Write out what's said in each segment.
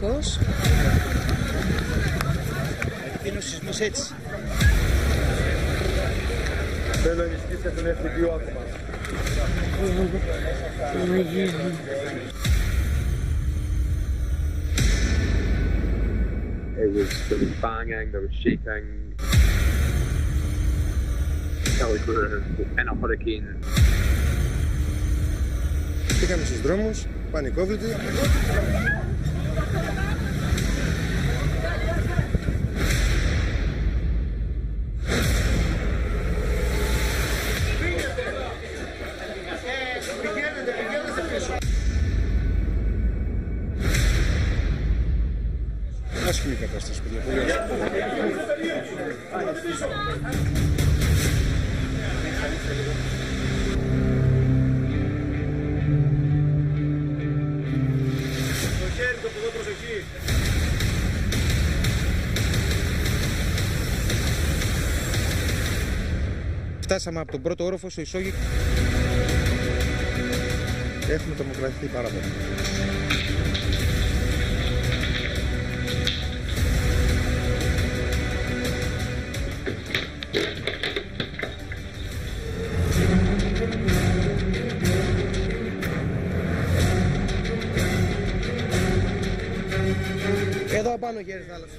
Πώς? Είναι ο σεισμός έτσι. Θέλω να ενισχύσετε τον FTP άτομα. There was banging, there was shaking. Ένα hurricane. Πήγαμε στους δρόμους, πανικόβλητοι. Άσχημη κατάσταση, παιδιά, πολύ Φτάσαμε από τον πρώτο όροφο στο Ισόγειο. Έχουμε τρομοκρατηθεί πάρα πολύ. Εδώ πάνω γέρι θάλασσα.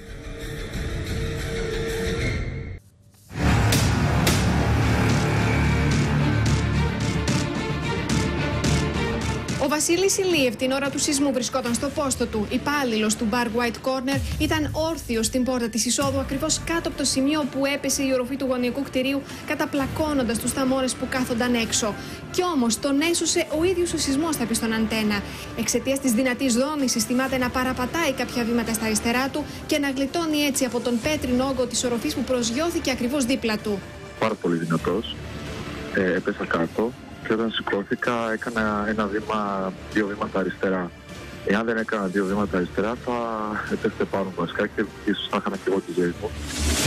Ο Βασίλης Ηλίευ την ώρα του σεισμού βρισκόταν στο πόστο του. Υπάλληλος του Bar White Corner ήταν όρθιος στην πόρτα της εισόδου, ακριβώς κάτω από το σημείο που έπεσε η οροφή του γωνιακού κτηρίου, καταπλακώνοντας τους θαμώνες που κάθονταν έξω. Κι όμως τον έσωσε ο ίδιος ο σεισμός, θα πει στον Αντένα. Εξαιτίας της δυνατής δόνησης, θυμάται να παραπατάει κάποια βήματα στα αριστερά του και να γλιτώνει έτσι από τον πέτρινο όγκο της οροφής που προσγειώθηκε ακριβώς δίπλα του. Πάρα πολύ δυνατός. Έπεσα κάτω. Και όταν σηκώθηκα έκανα δύο βήματα αριστερά. Εάν δεν έκανα δύο βήματα αριστερά θα έπεφτε πάνω βασικά και ίσως θα είχαμε και εγώ τη ζωή μου.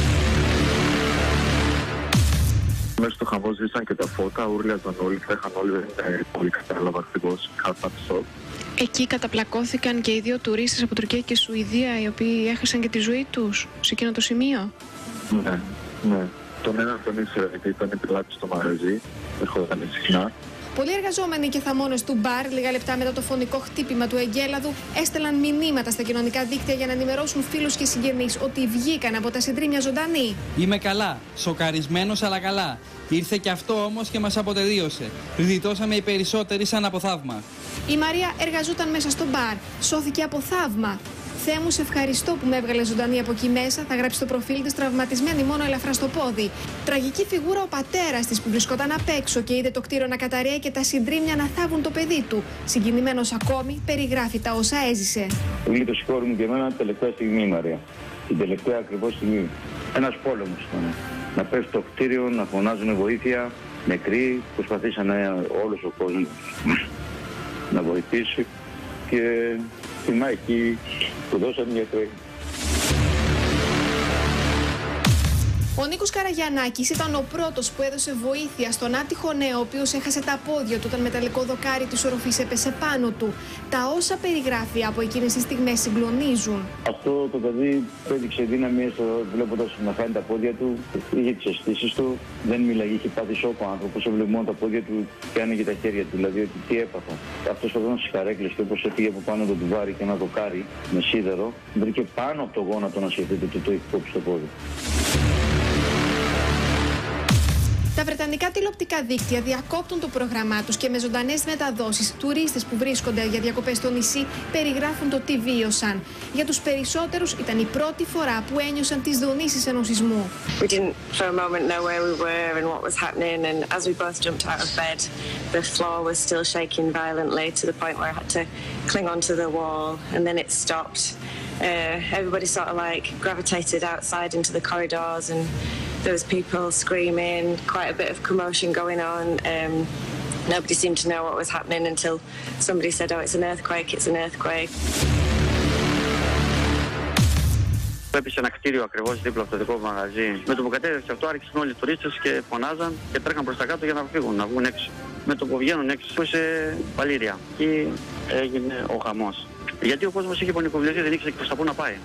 Μέσα στο χαμό ζήσαν και τα φώτα, ούρλιαζαν όλοι, τρέχαν όλοι, δεν πολύ κατάλαβα ακριβώς, χάσαν σοκ. Εκεί καταπλακώθηκαν και οι δύο τουρίστες από Τουρκία και Σουηδία, οι οποίοι έχασαν και τη ζωή τους σε εκείνο το σημείο. Ναι. Τον έναν τον ήξερα γιατί ήταν πελάτη στο μαγαζί, ερχόταν συχνά. Πολλοί εργαζόμενοι και θαμώνες του μπαρ, λίγα λεπτά μετά το φωνικό χτύπημα του εγκέλαδου, έστελαν μηνύματα στα κοινωνικά δίκτυα για να ενημερώσουν φίλους και συγγενείς ότι βγήκαν από τα συντρίμμια ζωντανοί. Είμαι καλά, σοκαρισμένος αλλά καλά. Ήρθε και αυτό όμως και μας αποτελείωσε. Γλιτώσαμε οι περισσότεροι σαν από θαύμα. Η Μαρία εργαζόταν μέσα στο μπαρ. Σώθηκε από θαύμα. Θεέ μου, σε ευχαριστώ που με έβγαλε ζωντανή από εκεί μέσα, θα γράψει στο προφίλ της, τραυματισμένη μόνο ελαφρά στο πόδι. Τραγική φιγούρα ο πατέρας της που βρισκόταν απ' έξω και είδε το κτίριο να καταρρέει και τα συντρίμμια να θάβουν το παιδί του. Συγκινημένος ακόμη, περιγράφει τα όσα έζησε. Γλίτωσε η κόρη μου και εμένα τελευταία στιγμή, Μαρία. Την τελευταία ακριβώς στιγμή. Ένας πόλεμος ήταν. Να πέσει το κτίριο, να φωνάζουν βοήθεια, νεκροί, προσπαθήσανε όλος ο κόσμος να βοηθήσει και τη μάχη που δώσαν οι γιατροί. Ο Νίκος Καραγιαννάκης ήταν ο πρώτος που έδωσε βοήθεια στον άτυχο νέο, ο οποίος έχασε τα πόδια του όταν μεταλλικό δοκάρι της οροφής έπεσε πάνω του. Τα όσα περιγράφει από εκείνες τις στιγμές συγκλονίζουν. Αυτό το παιδί έδειξε δύναμη βλέποντας να χάνει τα πόδια του, είχε τις αισθήσεις του, δεν μίλαγε, είχε πάθει σοκ ο άνθρωπος, έβλεπε μόνο τα πόδια του και άνοιγε τα χέρια του, δηλαδή ότι τι έπαθα. Αυτός ο δρόμος στις καρέκλες και όπως έφυγε από πάνω το τουβάρι και ένα δοκάρι με σίδερο, βρήκε πάνω από το γόνατο να σκεφτείτε ότι το έχει κόψει το πόδι. Τα βρετανικά τηλεοπτικά δίκτυα διακόπτουν το πρόγραμμά τους και με ζωντανές μεταδόσεις τουρίστες που βρίσκονται για διακοπές στο νησί περιγράφουν το τι βίωσαν. Για τους περισσότερους ήταν η πρώτη φορά που ένιωσαν τις δονήσεις ενός σεισμού. We didn't for a moment know where we were and what was happening, and as we both jumped out of bed, the floor was still shaking violently to the point where I had to cling onto the wall, and then it stopped. Everybody sort of like gravitated outside into the corridors, and there was people screaming, quite a bit of commotion going on. Nobody seemed to know what was happening until somebody said, "Oh, it's an earthquake, it's an earthquake." Έπεσε ένα κτίριο ακριβώς δίπλα από το δικό μαγαζί. Με το που κατέβηκε αυτό, άρχισαν όλοι οι τουρίστες και φωνάζαν και τρέχαν προς τα κάτω για να φύγουν, να βγουν έξω. Με το που βγαίνουν έξω, σε παλήρια. Εκεί έγινε ο χαμός. Γιατί ο κόσμος είχε πανικοβληθεί, δεν ήξερε προς τα πού να πάει.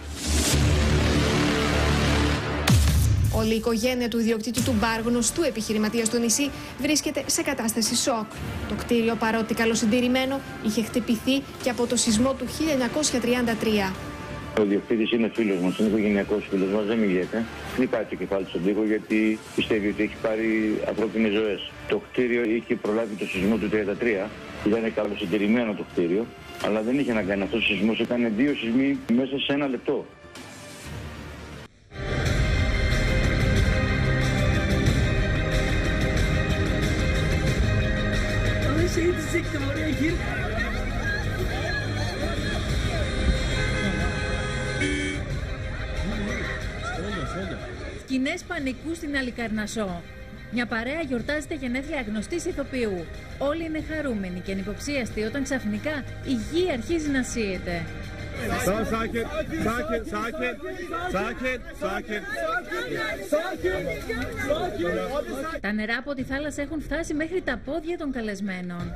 Όλη η οικογένεια του ιδιοκτήτη του μπαρ, γνωστού επιχειρηματία στο νησί, βρίσκεται σε κατάσταση σοκ. Το κτίριο, παρότι καλοσυντηρημένο, είχε χτυπηθεί και από το σεισμό του 1933. Ο διοκτήτης είναι φίλος μας, είναι οικογενειακός φίλος μας, δεν μιλιέται. Χτυπάει το κεφάλι στον τοίχο γιατί πιστεύει ότι έχει πάρει ανθρώπινες ζωές. Το κτίριο είχε προλάβει το σεισμό του 1933, ήταν καλοσυντηρημένο το κτίριο, αλλά δεν είχε να κάνει αυτό ο σεισμός, έκανε 2 σεισμοί μέσα σε 1 λεπτό. Σκηνές πανικού στην Αλικαρνασσό. Μια παρέα γιορτάζει τα γενέθλια γνωστής ηθοποιού. Όλοι είναι χαρούμενοι και ανυποψίαστοι όταν ξαφνικά η γη αρχίζει να σύεται. Τα νερά από τη θάλασσα έχουν φτάσει μέχρι τα πόδια των καλεσμένων.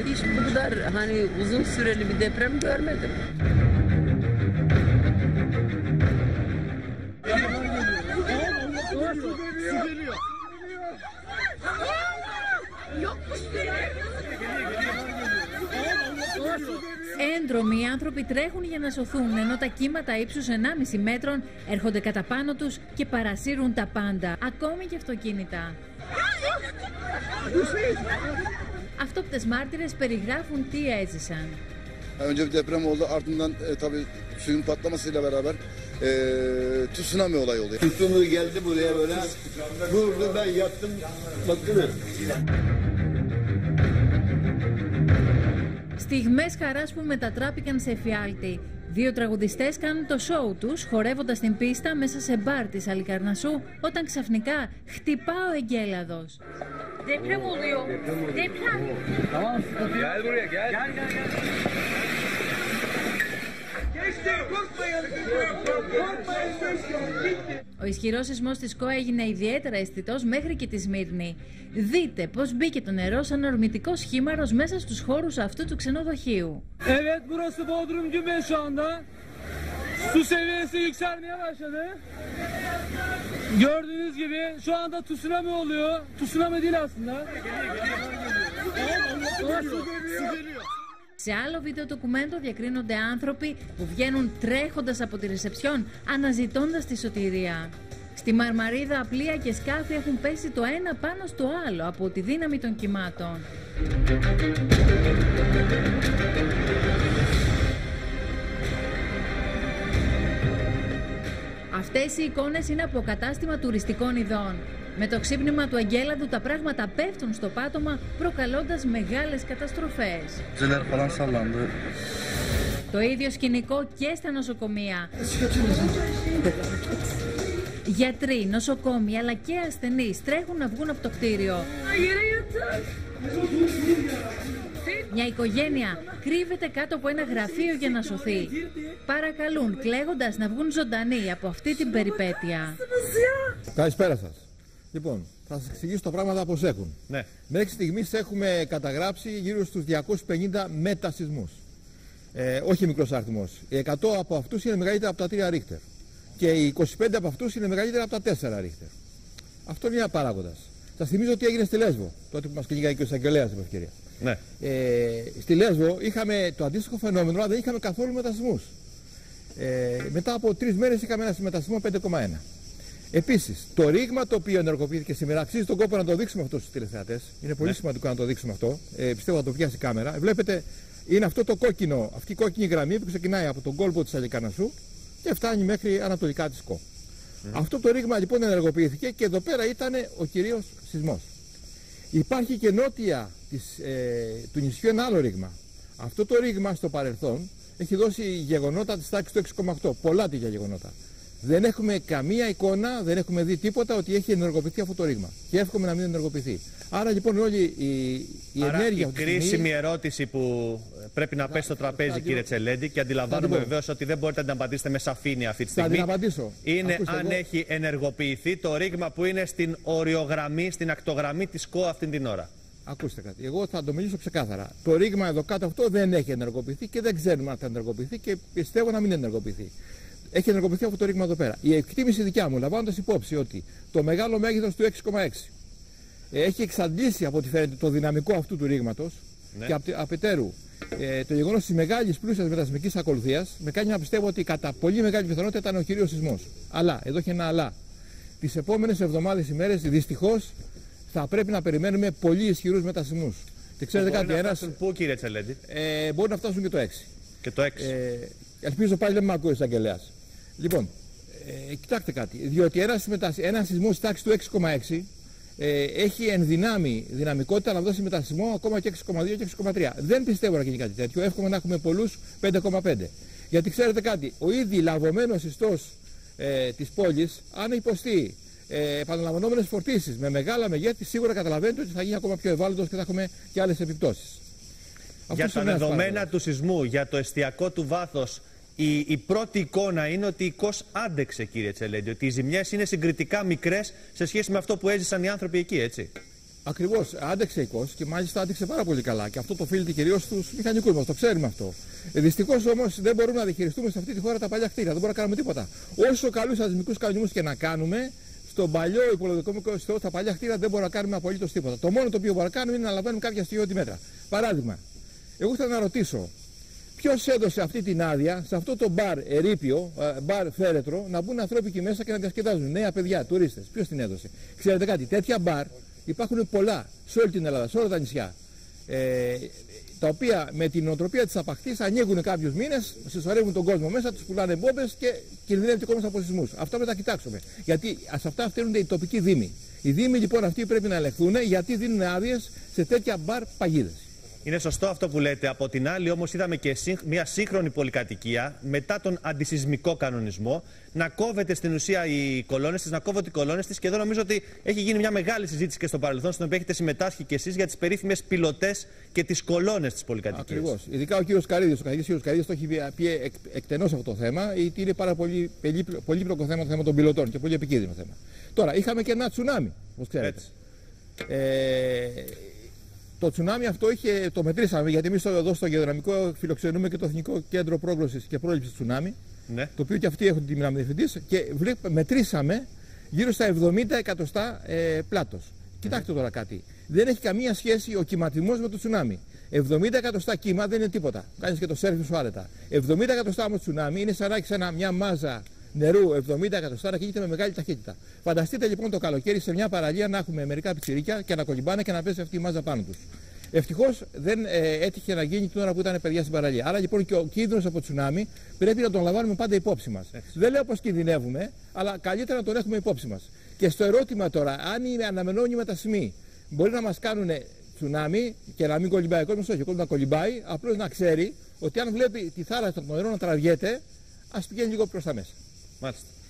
Έντρομοι οι άνθρωποι τρέχουν για να σωθούν, ενώ τα κύματα ύψους 1,5 μέτρων έρχονται κατά πάνω τους και παρασύρουν τα πάντα, ακόμη και αυτοκίνητα. Αυτόπτες μάρτυρες περιγράφουν τι έζησαν. Önce bir deprem oldu, ardından tabii suyun patlamasıyla beraber tsunami olayı oldu. Tsunami geldi buraya böyle, vurdu, ben yattım, baktım. Στιγμές χαράς που μετατράπηκαν σε εφιάλτη. 2 τραγουδιστές κάνουν το σόου τους, χορεύοντας την πίστα μέσα σε μπαρ της Αλικαρνασσού, όταν ξαφνικά χτυπά ο εγκέλαδος. Deprem oluyor. Deprem. Tamam, gel buraya, gel. Gel. Ο ισχυρός σεισμός της ΚΟ έγινε ιδιαίτερα αισθητός μέχρι και τη Σμύρνη. Δείτε πώς μπήκε το νερό σαν ορμητικός χήμαρος μέσα στους χώρους αυτού του ξενοδοχείου. Evet, burası Bodrum Gümbez şu anda. Su seviyesi yükselmeye başladı. Gördüğünüz gibi şu anda tsunami oluyor. Tsunami değil aslında. Σε άλλο βίντεο ντοκουμέντο διακρίνονται άνθρωποι που βγαίνουν τρέχοντας από τη ρεσεψιόν, αναζητώντας τη σωτηρία. Στη Μαρμαρίδα πλοία και σκάφη έχουν πέσει το ένα πάνω στο άλλο από τη δύναμη των κυμάτων. Αυτές οι εικόνες είναι από κατάστημα τουριστικών ειδών. Με το ξύπνημα του εγκέλαδου τα πράγματα πέφτουν στο πάτωμα, προκαλώντας μεγάλες καταστροφές. Το ίδιο σκηνικό και στα νοσοκομεία. Γιατροί, νοσοκόμοι αλλά και ασθενείς τρέχουν να βγουν από το κτίριο. Μια οικογένεια κρύβεται κάτω από ένα γραφείο για να σωθεί. Παρακαλούν κλαίγοντας να βγουν ζωντανοί από αυτή την περιπέτεια. Καλησπέρα σας. Λοιπόν, θα σας εξηγήσω τα πράγματα πώς έχουν. Ναι. Μέχρι στιγμής έχουμε καταγράψει γύρω στους 250 μετασεισμούς. Όχι μικρός αριθμός. Οι 100 από αυτούς είναι μεγαλύτερα από τα 3 Ρίχτερ. Και οι 25 από αυτούς είναι μεγαλύτερα από τα 4 Ρίχτερ. Αυτό είναι ένα παράγοντας. Σας θυμίζω ότι έγινε στη Λέσβο, τότε που μας κυνηγάει και ο εισαγγελέας την ευκαιρία. Ναι. Στη Λέσβο είχαμε το αντίστοιχο φαινόμενο, αλλά δεν είχαμε καθόλου μετασεισμούς. Μετά από 3 μέρες είχαμε ένα μετασεισμό 5,1. Επίσης, το ρήγμα το οποίο ενεργοποιήθηκε σήμερα, αξίζει τον κόπο να το δείξουμε αυτό στους τηλεθεατές. Είναι πολύ σημαντικό να το δείξουμε αυτό. Πιστεύω θα το πιάσει η κάμερα. Βλέπετε, είναι αυτό το κόκκινο, αυτή η κόκκινη γραμμή που ξεκινάει από τον κόλπο της Αλικαρνασσού και φτάνει μέχρι ανατολικά της ΚΟ. Αυτό το ρήγμα λοιπόν ενεργοποιήθηκε και εδώ πέρα ήταν ο κυρίως σεισμός. Υπάρχει και νότια του νησιού ένα άλλο ρήγμα. Αυτό το ρήγμα στο παρελθόν έχει δώσει γεγονότα της τάξης του 6,8. Πολλά τέτοια γεγονότα. Δεν έχουμε καμία εικόνα, δεν έχουμε δει τίποτα ότι έχει ενεργοποιηθεί αυτό το ρήγμα. Και εύχομαι να μην ενεργοποιηθεί. Άρα λοιπόν όλη η ενέργεια. Η κρίσιμη ερώτηση που πρέπει να πέσει στο τραπέζι, κύριε Τσελέντη, και αντιλαμβάνομαι βεβαίως ότι δεν μπορείτε να την απαντήσετε με σαφήνεια αυτή τη στιγμή. Θα την απαντήσω. Είναι αν έχει ενεργοποιηθεί το ρήγμα που είναι στην οριογραμμή, στην ακτογραμμή της ΚΟ αυτή την ώρα. Ακούστε κάτι. Εγώ θα το μιλήσω ξεκάθαρα. Το ρήγμα εδώ κάτω αυτό δεν έχει ενεργοποιηθεί και δεν ξέρουμε αν θα ενεργοποιηθεί και πιστεύω να μην ενεργοποιηθεί. Έχει ενεργοποιηθεί αυτό το ρήγμα εδώ πέρα. Η εκτίμηση δικιά μου, λαμβάνοντας υπόψη ότι το μεγάλο μέγεθος του 6,6 έχει εξαντλήσει από ό,τι φαίνεται το δυναμικό αυτού του ρήγματος, ναι, και απετέρου το γεγονός της μεγάλης πλούσιας μετασμικής ακολουθίας με κάνει να πιστεύω ότι κατά πολύ μεγάλη πιθανότητα ήταν ο κυρίως σεισμός. Αλλά, εδώ έχει ένα αλλά. Τις επόμενες εβδομάδες, ημέρες, δυστυχώς θα πρέπει να περιμένουμε πολύ ισχυρούς μετασεισμούς. Και ξέρετε κάτι, πού, κύριε Τσελέντη? Μπορεί να φτάσουν και το 6. Και το 6. Ελπίζω πάλι δεν με ακούει ο εισαγγελέας. Λοιπόν, κοιτάξτε κάτι. Διότι ένα σεισμό στη τάξη του 6,6 έχει ενδυνάμει δυναμικότητα να δώσει μετασεισμό ακόμα και 6,2 και 6,3. Δεν πιστεύω να γίνει κάτι τέτοιο. Εύχομαι να έχουμε πολλούς 5,5. Γιατί ξέρετε κάτι, ο ήδη λαβωμένος ιστός της πόλης, αν υποστεί επαναλαμβανόμενες φορτίσεις με μεγάλα μεγέθη, σίγουρα καταλαβαίνετε ότι θα γίνει ακόμα πιο ευάλωτος και θα έχουμε και άλλες επιπτώσεις. Για τα δεδομένα του σεισμού, για το εστιακό του βάθος, η πρώτη εικόνα είναι ότι η ΚΟΣ άντεξε, κύριε Τσελέντη, ότι οι ζημιές είναι συγκριτικά μικρές σε σχέση με αυτό που έζησαν οι άνθρωποι εκεί, έτσι? Ακριβώς, άντεξε η ΚΟΣ και μάλιστα άντεξε πάρα πολύ καλά. Και αυτό το οφείλεται κυρίως στους μηχανικούς μας, το ξέρουμε αυτό. Δυστυχώς όμως δεν μπορούμε να διαχειριστούμε σε αυτή τη χώρα τα παλιά κτίρια, δεν μπορούμε να κάνουμε τίποτα. Όσο καλούς ασμικούς κανονισμούς και να κάνουμε, στον παλιό υπολογιστικό ιστό, στα παλιά κτίρια δεν μπορούμε να κάνουμε απολύτως τίποτα. Το μόνο το οποίο μπορούμε να κάνουμε είναι να λαμβάνουμε κάποια στοιχειώδη μέτρα. Παράδειγμα, εγώ θέλω να ρωτήσω, ποιος έδωσε αυτή την άδεια σε αυτό το μπαρ ερείπιο, μπαρ φέρετρο, να μπουν ανθρώποι εκεί μέσα και να διασκεδάζουν? Νέα παιδιά, τουρίστες. Ποιος την έδωσε? Ξέρετε κάτι, τέτοια μπαρ υπάρχουν πολλά σε όλη την Ελλάδα, σε όλα τα νησιά. Τα οποία με την νοοτροπία της απαχθής ανοίγουν κάποιους μήνες, συσσωρεύουν τον κόσμο μέσα, τους πουλάνε μπόμπες και κινδυνεύει ο κόσμος από σεισμούς. Αυτά πρέπει να κοιτάξουμε. Γιατί σε αυτά φταίνονται οι τοπικοί δήμοι. Οι δήμοι λοιπόν αυτοί πρέπει να ελεγχθούν γιατί δίνουν άδειες σε τέτοια μπαρ παγίδες. Είναι σωστό αυτό που λέτε. Από την άλλη, όμως, είδαμε και μια σύγχρονη πολυκατοικία μετά τον αντισεισμικό κανονισμό να κόβεται στην ουσία οι κολόνες της, να κόβονται οι κολόνες της. Και εδώ νομίζω ότι έχει γίνει μια μεγάλη συζήτηση και στο παρελθόν, στην οποία έχετε συμμετάσχει κι εσείς για τις περίφημες πιλωτές και τις κολόνες της πολυκατοικίας. Ακριβώς. Ειδικά ο κύριος Καρίδης, ο καθηγητής κύριος Καρίδης, το έχει πει εκτενώς αυτό το θέμα, γιατί είναι πάρα πολύ πολύπλοκο θέμα το θέμα των πιλωτών και πολύ επικίνδυνο θέμα. Τώρα, είχαμε και ένα τσουνάμι, όπως ξέρετε. Το τσουνάμι αυτό το μετρήσαμε, γιατί εμείς εδώ στο Γεωδυναμικό φιλοξενούμε και το Εθνικό Κέντρο Πρόγνωσης και Πρόληψης Τσουνάμι, ναι, το οποίο και αυτοί έχουν τη μνήμη διευθυντής, και μετρήσαμε γύρω στα 70 εκατοστά πλάτος. Κοιτάξτε τώρα κάτι. Δεν έχει καμία σχέση ο κυματισμός με το τσουνάμι. 70 εκατοστά κύμα δεν είναι τίποτα. Κάνεις και το σέρφινγκ σου άρετα. 70 εκατοστά όμως τσουνάμι είναι σαν να έχεις μια μάζα νερού 70 εκατοστά να κινείται με μεγάλη ταχύτητα. Φανταστείτε λοιπόν το καλοκαίρι σε μια παραλία να έχουμε μερικά πιτσιρίκια και να κολυμπάνε και να πέσει αυτή η μάζα πάνω τους. Ευτυχώς δεν έτυχε να γίνει την ώρα που ήταν παιδιά στην παραλία. Άρα λοιπόν και ο κίνδυνος από τσουνάμι πρέπει να τον λαμβάνουμε πάντα υπόψη μας. Δεν λέω πως κινδυνεύουμε, αλλά καλύτερα να τον έχουμε υπόψη μας. Και στο ερώτημα τώρα, αν οι αναμενόμενοι μετασεισμοί μπορεί να μας κάνουν τσουνάμι και να μην κολυμπάει ο κόσμος, όχι, ο κόσμος να κολυμπάει, απλώς να ξέρει ότι αν βλέπει τη θάλασσα, το νερό να τραβιέται, ας πηγαίνει λίγο προς τα μέσα. Μάλιστα.